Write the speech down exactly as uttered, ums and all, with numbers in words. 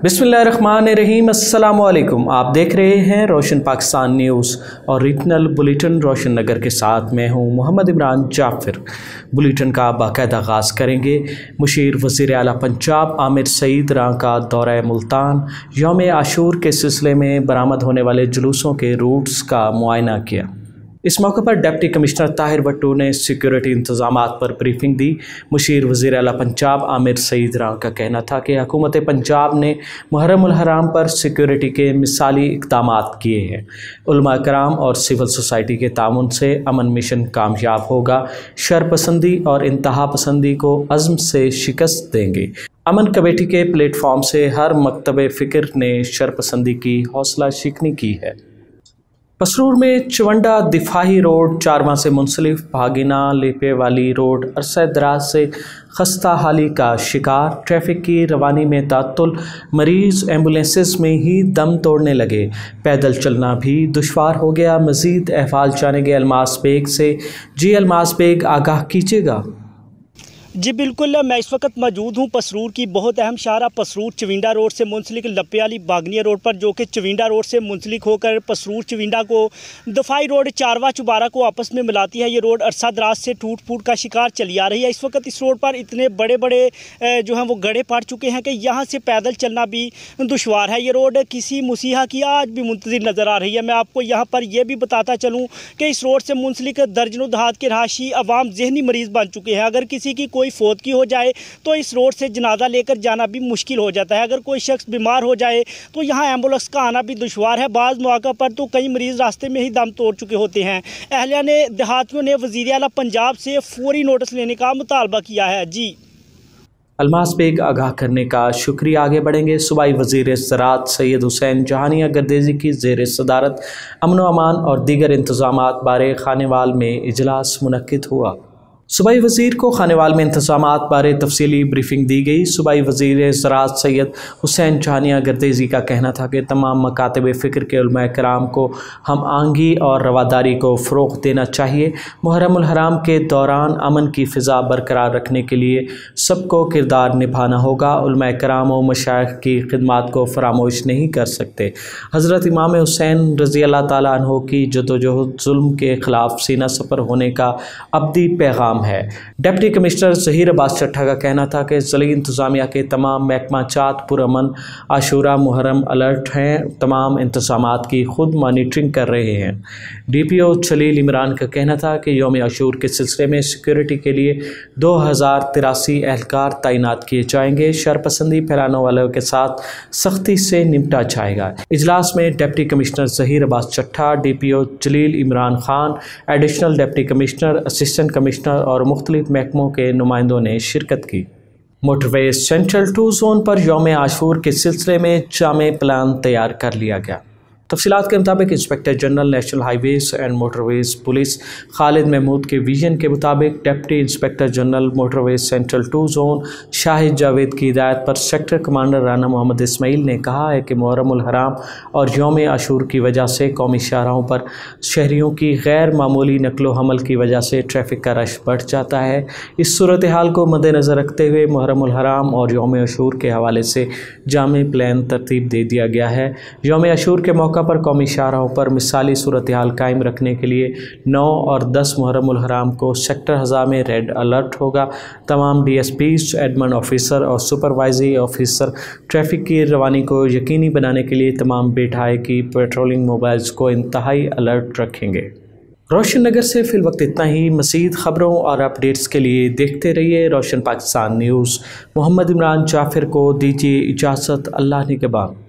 बिस्मिल्लाहिर्रहमानिर्रहीम, अस्सलाम वालेकुम। आप देख रहे हैं रोशन पाकिस्तान न्यूज़ और रीजनल बुलेटिन रोशन नगर के साथ मैं हूं मोहम्मद इमरान जाफिर। बुलेटिन का बाकायदा आगाज़ करेंगे। मुशीर वज़ीर आला पंजाब आमिर सईद रां का दौरा मुल्तान, यौम आशूर के सिलसिले में बरामद होने वाले जुलूसों के रूट्स का मुआयना किया। इस मौके पर डिप्टी कमिश्नर ताहिर भट्टू ने सिक्योरिटी इंतजामात पर ब्रीफिंग दी। मुशीर वज़ीर आला पंजाब आमिर सईद रां का कहना था कि हुकूमत पंजाब ने मुहर्रम उल हराम पर सिक्योरिटी के मिसाली इक़दामात किए हैं। उलमा कराम और सिविल सोसाइटी के ताउन से अमन मिशन कामयाब होगा। शरपसंदी और इंतहा पसंदी को अज़्म से शिकस्त देंगे। अमन कमेटी के प्लेटफॉर्म से हर मकतब फ़िक्र ने शरपसंदी की हौसला शिकनी की है। पसरूर में चवंडा दिफाही रोड चारवां से मुंसलिफ भागिना लेपे वाली रोड अरसा दराज से खस्ता हाली का शिकार। ट्रैफिक की रवानी में तातुल, मरीज़ एम्बुलेंसेस में ही दम तोड़ने लगे। पैदल चलना भी दुश्वार हो गया। मज़ीद अहवाल जानेंगे अलमास बेग से। जी अलमास बेग, आगाह कीजिएगा। जी बिल्कुल, मैं इस वक्त मौजूद हूँ पसरूर की बहुत अहम शाहरा पसरूर चविंडा रोड से मुंसलिक लप्पे वाली बागनिया रोड पर, जो कि चविंडा रोड से मुंसलिक होकर पसरूर चविंडा को दफाई रोड चारवा चुबारा को आपस में मिलाती है। ये रोड अरसा दराज से टूट फूट का शिकार चली आ रही है। इस वक्त इस रोड पर इतने बड़े बड़े जो हैं वो गड्ढे पड़ चुके हैं कि यहाँ से पैदल चलना भी दुशवार है। ये रोड किसी मुसीहा की आज भी मुंतज़िर नज़र आ रही है। मैं आपको यहाँ पर यह भी बताता चलूँ कि इस रोड से मुंसलिक दर्जनों दहात के रहायशी अवाम जहनी मरीज़ बन चुके हैं। अगर किसी की कोई फौत की हो जाए तो इस रोड से जनाजा लेकर जाना भी मुश्किल हो जाता है। अगर कोई शख्स बीमार हो जाए तो यहाँ एम्बुलेंस का आना भी दुश्वार है। बाज़ मौक़ा पर तो कई मरीज़ रास्ते में ही दम तोड़ चुके होते हैं। अहलिया ने देहातियों ने वज़ीर आला पंजाब से फौरी नोटिस लेने का मुतालबा किया है। जी अलमास बेग, आगाह करने का शुक्रिया। आगे बढ़ेंगे। सूबाई वज़ीर ज़राअत सैयद हुसैन जहानिया गर्देज़ी की ज़ेर सदारत अमन व अमान और दीगर इंतज़ामात बारे खानेवाल में इजलास मुनक्किद हुआ। सूबाई वज़ीर को खानेवाल में इंतज़ामात बारे तफसीली ब्रीफिंग दी गई। सूबाई वज़ीर ज़राअत सैयद हुसैन जहानिया गर्देज़ी का कहना था कि तमाम मकातब फ़िक्र के उलमा कराम को हम आंगी और रवादारी को फ़रोग़ देना चाहिए। मुहर्रम उल हराम के दौरान अमन की फ़िज़ा बरकरार रखने के लिए सबको किरदार निभाना होगा। उलमा कराम व मशाइख़ की खिदमत को फरामोश नहीं कर सकते। हज़रत इमाम हुसैन रज़ी अल्लाह ताला अन्हु की जदोजहद जुल्म के ख़िलाफ़ सीना सपर होने का अब्दी पैगाम है। डिप्टी कमिश्नर ज़हीर अब्बास चट्ठा का कहना था कि ज़िली इंतज़ामिया के तमाम महकमा चात पुरअमन आशूरा मुहर्रम अलर्ट हैं। तमाम इंतज़ामात की खुद मॉनिटरिंग कर रहे हैं। D P O Jalil Imran का कहना था कि यौम आशूर के सिलसिले में सिक्योरिटी के लिए दो हज़ार तिरासी एहलकार तैनात किए जाएंगे। शरपसंदी फैलाने वालों के साथ सख्ती से निपटा जाएगा। इजलास में deputy commissioner Zaheer Abbas Chattha, D P O Jalil Imran Khan, additional deputy commissioner, assistant commissioner और मुख्तलिफ महकमों के नुमाइंदों ने शिरकत की। मोटरवे सेंट्रल टू जोन पर यौम आशूर के सिलसिले में जामे प्लान तैयार कर लिया गया। तफसीलात के मुताबिक inspector general national highways and motorways police Khalid Mahmood के विजन के मुताबिक deputy inspector general motorways central two zone Shahid Javed की हिदायत पर सेक्टर कमांडर राना मोहम्मद इस्माइल ने कहा है कि मुहर्रम उल हराम और यौम आशूर की वजह से कौमी शाहराहों पर शहरियों की गैर मामूली नकलो हमल की वजह से ट्रैफिक का रश बढ़ जाता है। इस सूरत हाल को मद्देनज़र रखते हुए मुहर्रम उल हराम और यौम आशूर के हवाले से जामे प्लान तरतीब दे दिया गया है। यौम आशूर के मौका पर कौमी शाहराहों पर मिसाली सूरत हाल कायम रखने के लिए नौ और दस मुहर्रम उल हराम को सेक्टर हज़ा में रेड अलर्ट होगा। तमाम D S Ps, admin officer और सुपरवाइजरी ऑफिसर ट्रैफिक की रवानी को यकीनी बनाने के लिए तमाम बेठाए की पेट्रोलिंग मोबाइल्स को इंतहाई अलर्ट रखेंगे। रोशन नगर से फिल वक्त इतना ही। मज़ीद ख़बरों और अपडेट्स के लिए देखते रहिए रोशन पाकिस्तान न्यूज़। मोहम्मद इमरान जाफिर को दीजिए इजाज़त। अल्लाह निगहबान।